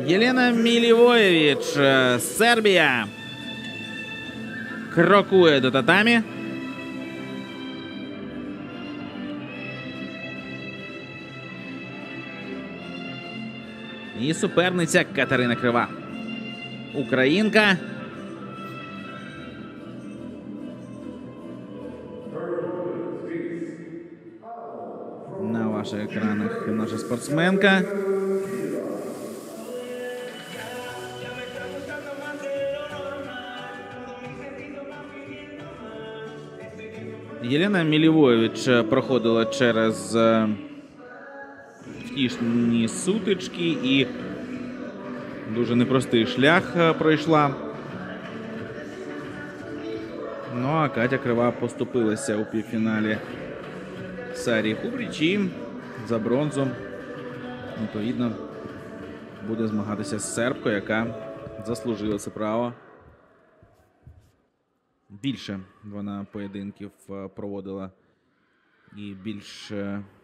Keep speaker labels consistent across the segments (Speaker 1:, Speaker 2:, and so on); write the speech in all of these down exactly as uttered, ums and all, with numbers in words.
Speaker 1: Єлена Мілівоєвич, Сербія, крокує до татамі. І суперниця Катерина Крива, українка. На ваших екранах наша спортсменка. Єлена Мілівоєвич проходила через втішні сутички і дуже непростий шлях пройшла. Ну а Катя Крива поступилася у півфіналі Сарі Хубріч і за бронзу, відповідно, буде змагатися з сербкою, яка заслужила це право. Більше вона поєдинків проводила і більш,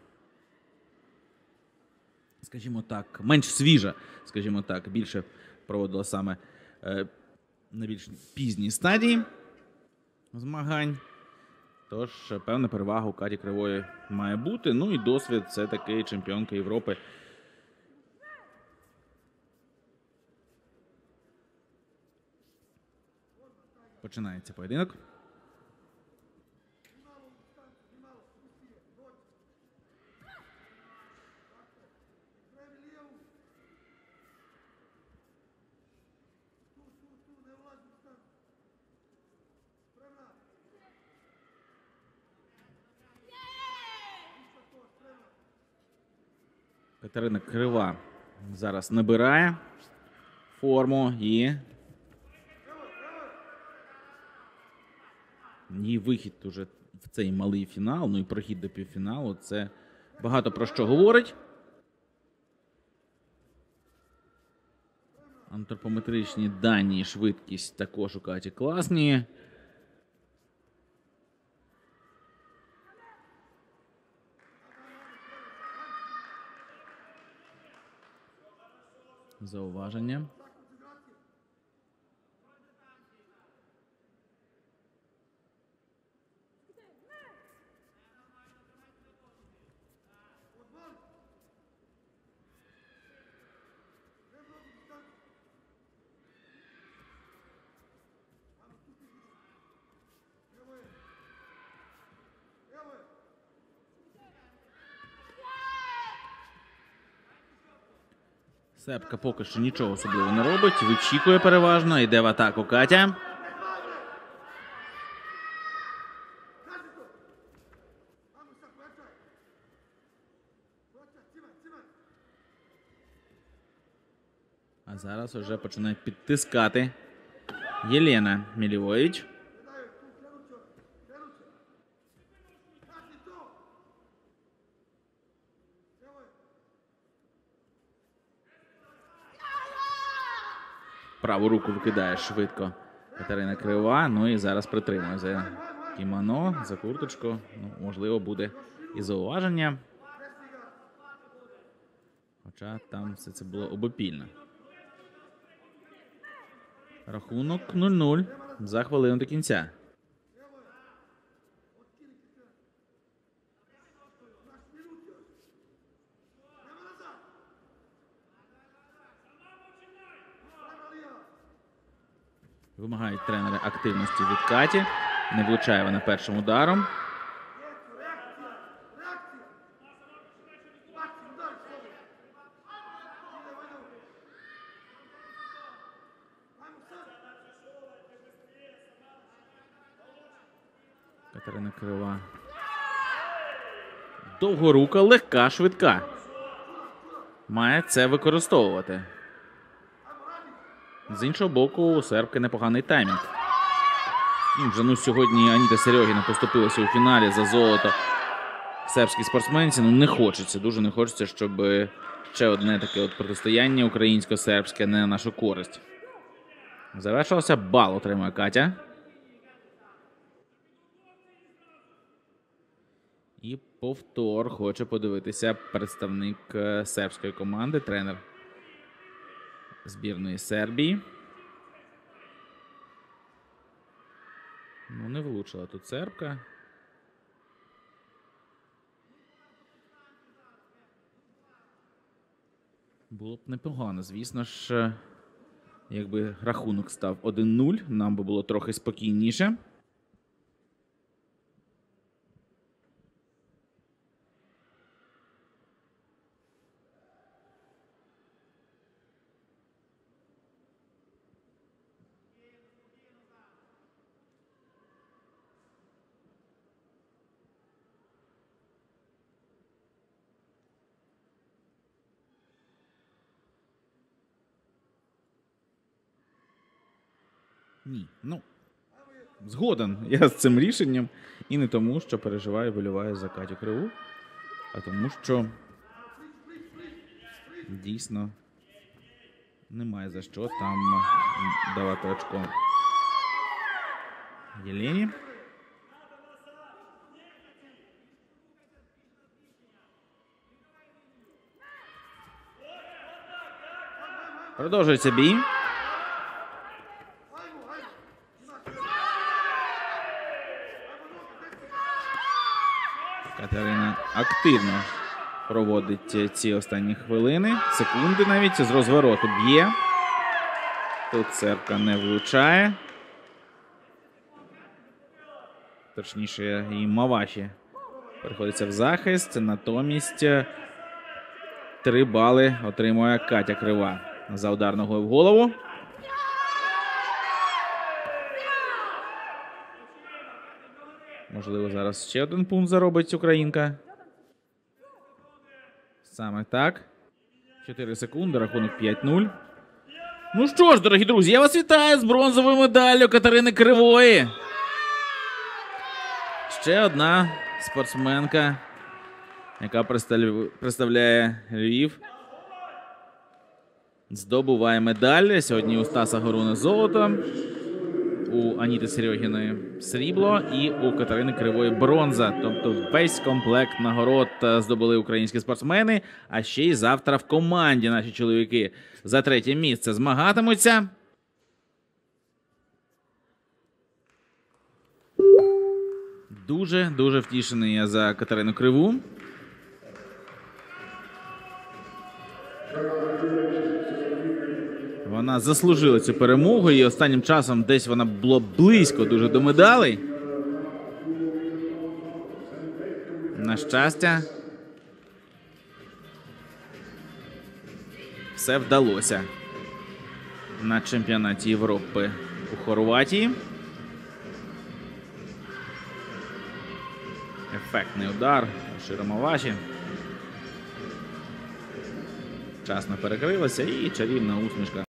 Speaker 1: скажімо так, менш свіжа, скажімо так, більше проводила саме на більш пізній стадії змагань. Тож, певна перевага у Каті Кривої має бути. Ну і досвід – це таки чемпіонка Європи. Починається поєдинок. Катерина Крива зараз набирає форму і її вихід уже в цей малий фінал, ну і прохід до півфіналу, це багато про що говорить. Антропометричні дані, швидкість також у Каті класні. Зауваження. Сербка поки що нічого особливого не робить, вичікує переважно, йде в атаку Катя. А зараз вже починає підтискати Єлена Мілівоєвич. Праву руку викидає швидко Катерина Крива. Ну і зараз притримує за кімоно, за курточку. Ну, можливо, буде і зауваження. Хоча там все це було обопільно. Рахунок нуль нуль за хвилину до кінця. Вимагають тренери активності від Каті. Не влучає вона першим ударом. Катерина Крива. Довгорука, легка, швидка. Має це використовувати. З іншого боку, у сербки непоганий таймінг. Втім, вже ну, сьогодні Аніта Серьогіна поступилася у фіналі за золото сербській спортсменці. Ну, не хочеться, дуже не хочеться, щоб ще одне таке от протистояння українсько-сербське не на нашу користь. Завершився, бал отримує Катя. І повтор хоче подивитися представник сербської команди, тренер збірної Сербії. Ну, не влучила тут сербка. Було б непогано, звісно ж, якби рахунок став один нуль, нам би було трохи спокійніше. Ні, ну, згоден я з цим рішенням. І не тому, що переживаю, боліваю за Катю Криву, а тому, що дійсно немає за що там давати очко Єлені. Продовжується бій. Катерина активно проводить ці останні хвилини, секунди навіть, з розвороту б'є. Тут сербка не влучає. Точніше, і Маваші переходиться в захист, натомість три бали отримує Катя Крива за удар ногою в голову. Можливо, зараз ще один пункт заробить українка. Саме так. чотири секунди, рахунок п'ять нуль. Ну що ж, дорогі друзі, я вас вітаю з бронзовою медаллю Катерини Кривої. Ще одна спортсменка, яка представляє Львів, здобуває медаль. Сьогодні у Стаса Горуна золото, у Аніти Серьогіної срібло і у Катерини Кривої бронза. Тобто весь комплект нагород здобули українські спортсмени. А ще й завтра в команді наші чоловіки за третє місце змагатимуться. Дуже-дуже втішений я за Катерину Криву. Вона заслужила цю перемогу, і останнім часом десь вона була близько дуже до медалей. На щастя, все вдалося на чемпіонаті Європи у Хорватії. Ефектний удар Шира Маваші. Вчасно перекрилася і чарівна усмішка